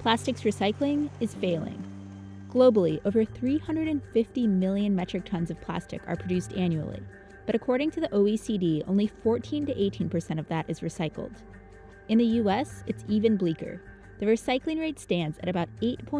Plastics recycling is failing. Globally, over 350 million metric tons of plastic are produced annually, but according to the OECD, only 14 to 18% of that is recycled. In the US, it's even bleaker. The recycling rate stands at about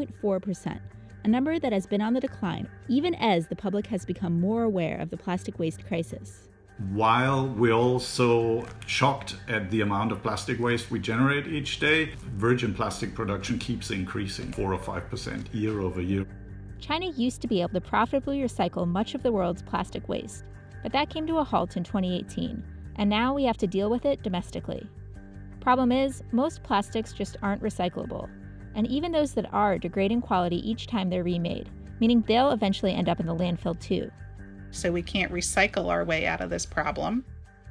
8.4%, a number that has been on the decline even as the public has become more aware of the plastic waste crisis. While we're also shocked at the amount of plastic waste we generate each day, virgin plastic production keeps increasing 4 or 5% year over year. China used to be able to profitably recycle much of the world's plastic waste, but that came to a halt in 2018, and now we have to deal with it domestically. Problem is, most plastics just aren't recyclable, and even those that are degrade in quality each time they're remade, meaning they'll eventually end up in the landfill too. So we can't recycle our way out of this problem.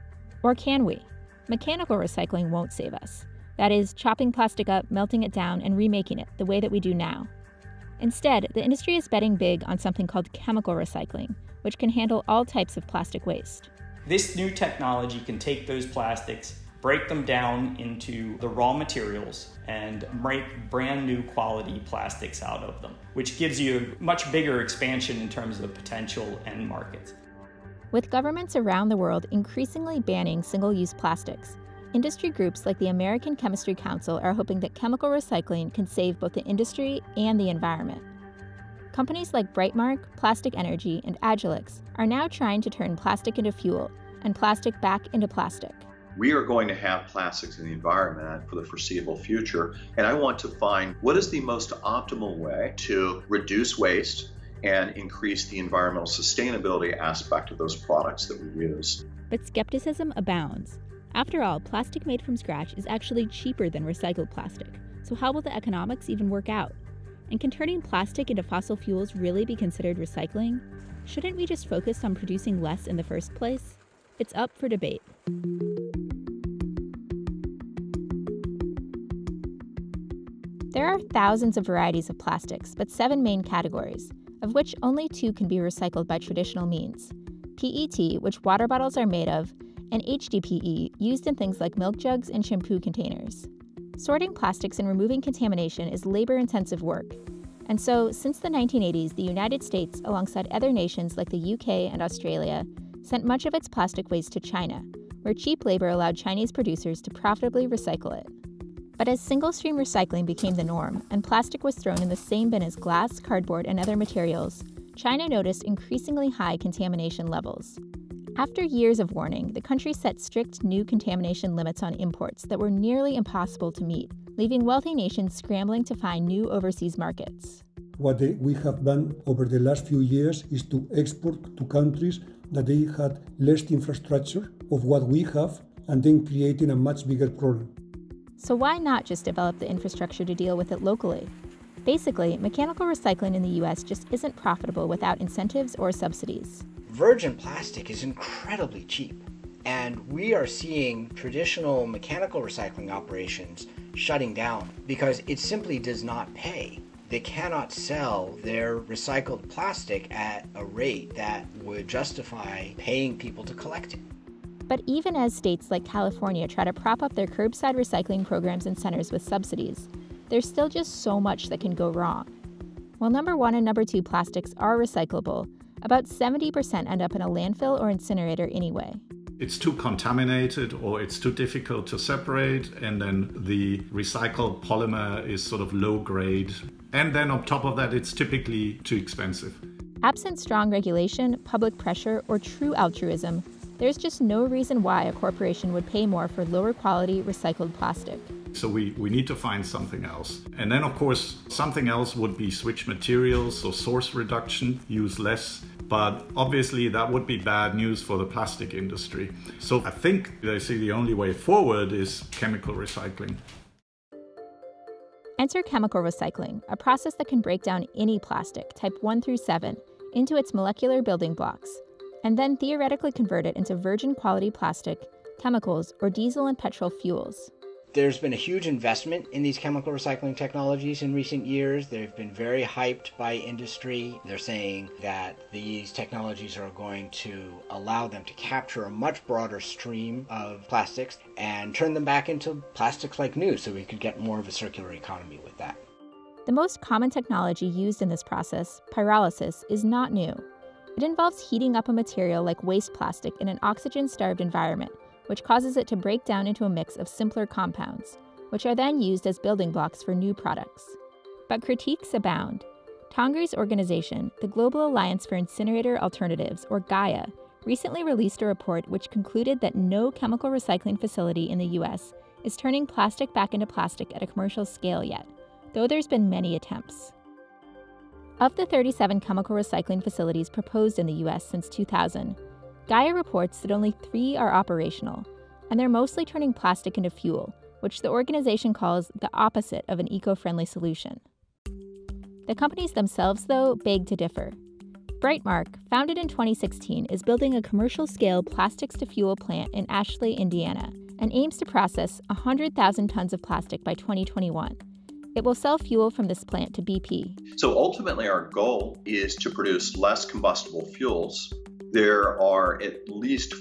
Or can we? Mechanical recycling won't save us. That is, chopping plastic up, melting it down, and remaking it the way that we do now. Instead, the industry is betting big on something called chemical recycling, which can handle all types of plastic waste. This new technology can take those plastics, break them down into the raw materials, and make brand new quality plastics out of them, which gives you a much bigger expansion in terms of potential end markets. With governments around the world increasingly banning single-use plastics, industry groups like the American Chemistry Council are hoping that chemical recycling can save both the industry and the environment. Companies like Brightmark, Plastic Energy, and Agilix are now trying to turn plastic into fuel and plastic back into plastic. We are going to have plastics in the environment for the foreseeable future, and I want to find what is the most optimal way to reduce waste and increase the environmental sustainability aspect of those products that we use. But skepticism abounds. After all, plastic made from scratch is actually cheaper than recycled plastic, so how will the economics even work out? And can turning plastic into fossil fuels really be considered recycling? Shouldn't we just focus on producing less in the first place? It's up for debate. There are thousands of varieties of plastics, but 7 main categories, of which only 2 can be recycled by traditional means: PET, which water bottles are made of, and HDPE, used in things like milk jugs and shampoo containers. Sorting plastics and removing contamination is labor-intensive work. And so, since the 1980s, the United States, alongside other nations like the UK and Australia, sent much of its plastic waste to China, where cheap labor allowed Chinese producers to profitably recycle it. But as single-stream recycling became the norm, and plastic was thrown in the same bin as glass, cardboard, and other materials, China noticed increasingly high contamination levels. After years of warning, the country set strict new contamination limits on imports that were nearly impossible to meet, leaving wealthy nations scrambling to find new overseas markets. What we have done over the last few years is to export to countries that they had less infrastructure of what we have, and then creating a much bigger problem. So why not just develop the infrastructure to deal with it locally? Basically, mechanical recycling in the US just isn't profitable without incentives or subsidies. Virgin plastic is incredibly cheap, and we are seeing traditional mechanical recycling operations shutting down because it simply does not pay. They cannot sell their recycled plastic at a rate that would justify paying people to collect it. But even as states like California try to prop up their curbside recycling programs and centers with subsidies, there's still just so much that can go wrong. While number 1 and number 2 plastics are recyclable, about 70% end up in a landfill or incinerator anyway. It's too contaminated or it's too difficult to separate, and then the recycled polymer is sort of low grade. And then on top of that, it's typically too expensive. Absent strong regulation, public pressure, or true altruism, there's just no reason why a corporation would pay more for lower quality recycled plastic. So we need to find something else. And then, of course, something else would be switch materials or source reduction, use less. But obviously, that would be bad news for the plastic industry. So I think they see the only way forward is chemical recycling. Enter chemical recycling, a process that can break down any plastic, type 1 through 7, into its molecular building blocks, and then theoretically convert it into virgin quality plastic, chemicals, or diesel and petrol fuels. There's been a huge investment in these chemical recycling technologies in recent years. They've been very hyped by industry. They're saying that these technologies are going to allow them to capture a much broader stream of plastics and turn them back into plastics like new, so we could get more of a circular economy with that. The most common technology used in this process, pyrolysis, is not new. It involves heating up a material like waste plastic in an oxygen-starved environment, which causes it to break down into a mix of simpler compounds, which are then used as building blocks for new products. But critiques abound. Tongri's organization, the Global Alliance for Incinerator Alternatives, or GAIA, recently released a report which concluded that no chemical recycling facility in the U.S. is turning plastic back into plastic at a commercial scale yet, though there's been many attempts. Of the 37 chemical recycling facilities proposed in the U.S. since 2000, GAIA reports that only 3 are operational, and they're mostly turning plastic into fuel, which the organization calls the opposite of an eco-friendly solution. The companies themselves, though, beg to differ. Brightmark, founded in 2016, is building a commercial-scale plastics-to-fuel plant in Ashley, Indiana, and aims to process 100,000 tons of plastic by 2021. It will sell fuel from this plant to BP. So ultimately, our goal is to produce less combustible fuels. There are at least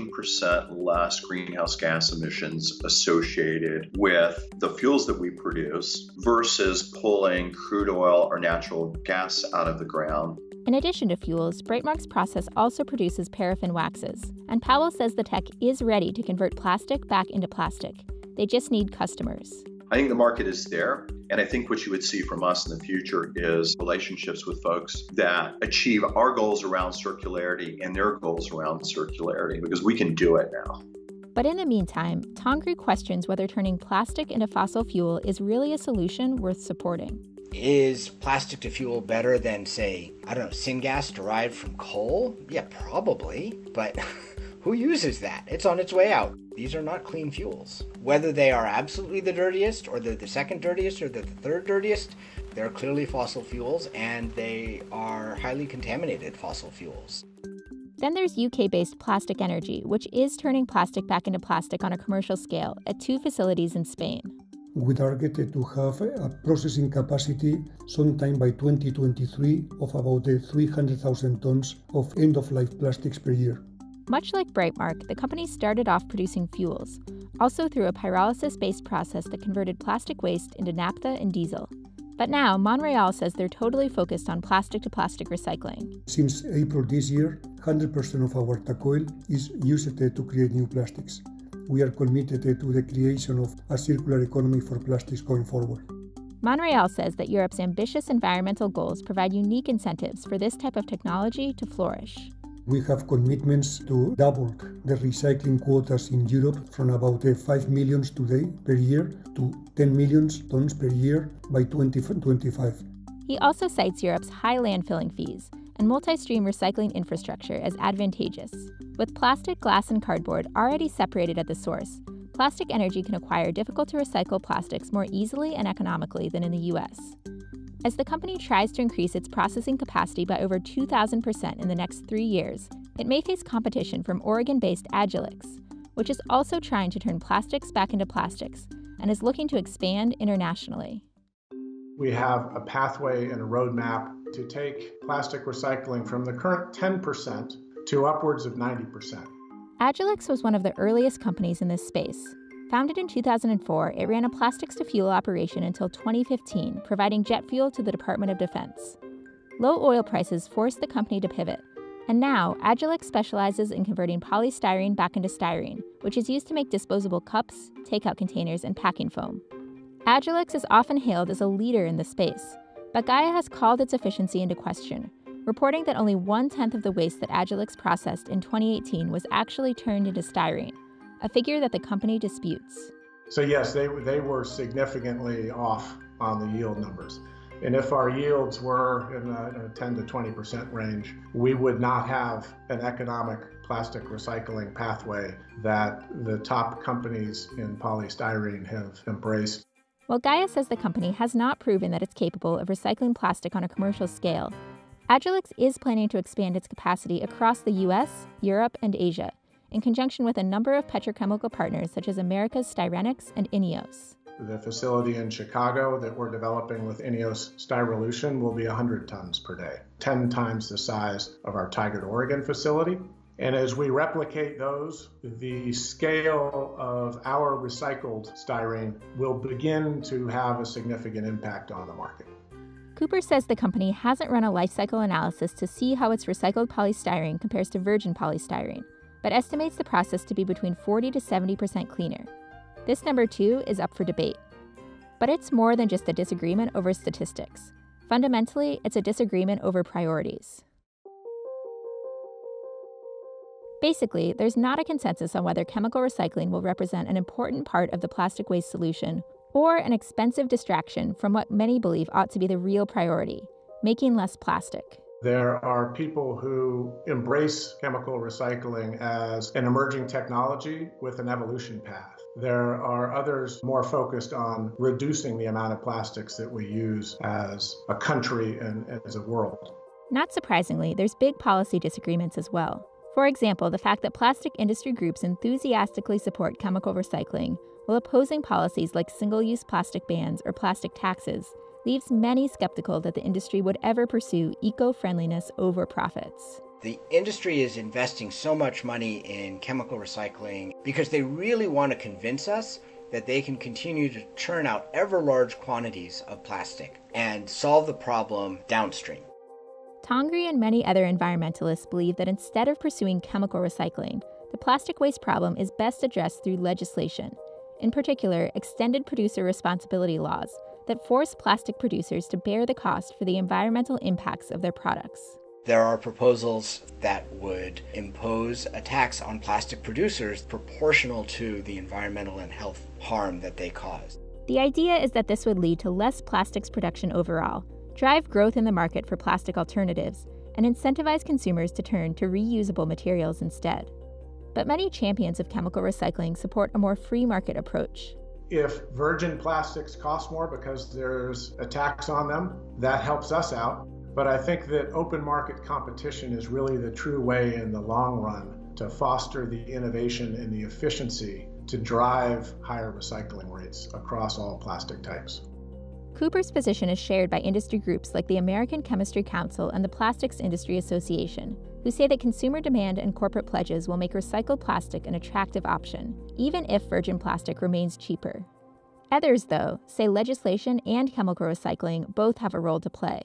14% less greenhouse gas emissions associated with the fuels that we produce versus pulling crude oil or natural gas out of the ground. In addition to fuels, Brightmark's process also produces paraffin waxes, and Powell says the tech is ready to convert plastic back into plastic. They just need customers. I think the market is there, and I think what you would see from us in the future is relationships with folks that achieve our goals around circularity and their goals around circularity, because we can do it now. But in the meantime, Tongri questions whether turning plastic into fossil fuel is really a solution worth supporting. Is plastic to fuel better than, say, syngas derived from coal? Yeah, probably, but who uses that? It's on its way out. These are not clean fuels. Whether they are absolutely the dirtiest, or they're the second dirtiest, or they're the third dirtiest, they're clearly fossil fuels, and they are highly contaminated fossil fuels. Then there's UK-based Plastic Energy, which is turning plastic back into plastic on a commercial scale at 2 facilities in Spain. We targeted to have a processing capacity sometime by 2023 of about 300,000 tons of end-of-life plastics per year. Much like Brightmark, the company started off producing fuels, also through a pyrolysis-based process that converted plastic waste into naphtha and diesel. But now, Montreal says they're totally focused on plastic-to-plastic recycling. Since April this year, 100% of our tech oil is used to create new plastics. We are committed to the creation of a circular economy for plastics going forward. Montreal says that Europe's ambitious environmental goals provide unique incentives for this type of technology to flourish. We have commitments to double the recycling quotas in Europe from about 5 million today per year to 10 million tons per year by 2025. He also cites Europe's high landfilling fees and multi-stream recycling infrastructure as advantageous. With plastic, glass, and cardboard already separated at the source, Plastic Energy can acquire difficult-to-recycle plastics more easily and economically than in the U.S. As the company tries to increase its processing capacity by over 2,000% in the next 3 years, it may face competition from Oregon-based Agilix, which is also trying to turn plastics back into plastics and is looking to expand internationally. We have a pathway and a roadmap to take plastic recycling from the current 10% to upwards of 90%. Agilix was one of the earliest companies in this space. Founded in 2004, it ran a plastics-to-fuel operation until 2015, providing jet fuel to the Department of Defense. Low oil prices forced the company to pivot, and now Agilix specializes in converting polystyrene back into styrene, which is used to make disposable cups, takeout containers, and packing foam. Agilix is often hailed as a leader in the space, but Gaia has called its efficiency into question, reporting that only 1/10 of the waste that Agilix processed in 2018 was actually turned into styrene, a figure that the company disputes. So yes, they were significantly off on the yield numbers. And if our yields were in a 10 to 20% range, we would not have an economic plastic recycling pathway that the top companies in polystyrene have embraced. While Gaia says the company has not proven that it's capable of recycling plastic on a commercial scale, Agilix is planning to expand its capacity across the US, Europe, and Asia, in conjunction with a number of petrochemical partners such as America's Styrenics and INEOS. The facility in Chicago that we're developing with INEOS Styrolution will be 100 tons per day, 10 times the size of our Tigard, Oregon facility. And as we replicate those, the scale of our recycled styrene will begin to have a significant impact on the market. Cooper says the company hasn't run a life cycle analysis to see how its recycled polystyrene compares to virgin polystyrene, but estimates the process to be between 40 to 70% cleaner. This number, too, is up for debate. But it's more than just a disagreement over statistics. Fundamentally, it's a disagreement over priorities. Basically, there's not a consensus on whether chemical recycling will represent an important part of the plastic waste solution or an expensive distraction from what many believe ought to be the real priority, making less plastic. There are people who embrace chemical recycling as an emerging technology with an evolution path. There are others more focused on reducing the amount of plastics that we use as a country and as a world. Not surprisingly, there's big policy disagreements as well. For example, the fact that plastic industry groups enthusiastically support chemical recycling while opposing policies like single-use plastic bans or plastic taxes leaves many skeptical that the industry would ever pursue eco-friendliness over profits. The industry is investing so much money in chemical recycling because they really want to convince us that they can continue to churn out ever large quantities of plastic and solve the problem downstream. Tongri and many other environmentalists believe that instead of pursuing chemical recycling, the plastic waste problem is best addressed through legislation, in particular, extended producer responsibility laws that force plastic producers to bear the cost for the environmental impacts of their products. There are proposals that would impose a tax on plastic producers proportional to the environmental and health harm that they cause. The idea is that this would lead to less plastics production overall, drive growth in the market for plastic alternatives, and incentivize consumers to turn to reusable materials instead. But many champions of chemical recycling support a more free market approach. If virgin plastics cost more because there's a tax on them, that helps us out. But I think that open market competition is really the true way in the long run to foster the innovation and the efficiency to drive higher recycling rates across all plastic types. Cooper's position is shared by industry groups like the American Chemistry Council and the Plastics Industry Association, who say that consumer demand and corporate pledges will make recycled plastic an attractive option, even if virgin plastic remains cheaper. Others, though, say legislation and chemical recycling both have a role to play.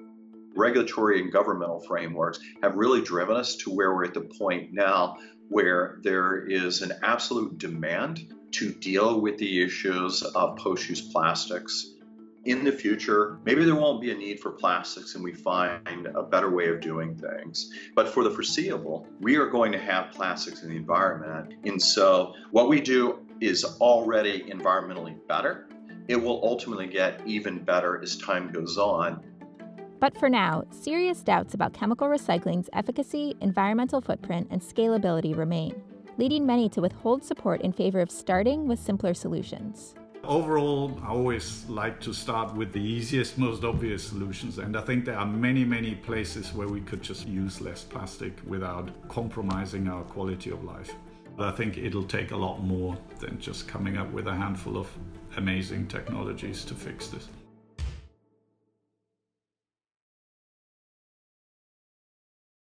Regulatory and governmental frameworks have really driven us to where we're at the point now where there is an absolute demand to deal with the issues of post-use plastics. In the future, maybe there won't be a need for plastics and we find a better way of doing things. But for the foreseeable, we are going to have plastics in the environment. And so what we do is already environmentally better. It will ultimately get even better as time goes on. But for now, serious doubts about chemical recycling's efficacy, environmental footprint, and scalability remain, leading many to withhold support in favor of starting with simpler solutions. Overall, I always like to start with the easiest, most obvious solutions. And I think there are many, many places where we could just use less plastic without compromising our quality of life. But I think it'll take a lot more than just coming up with a handful of amazing technologies to fix this.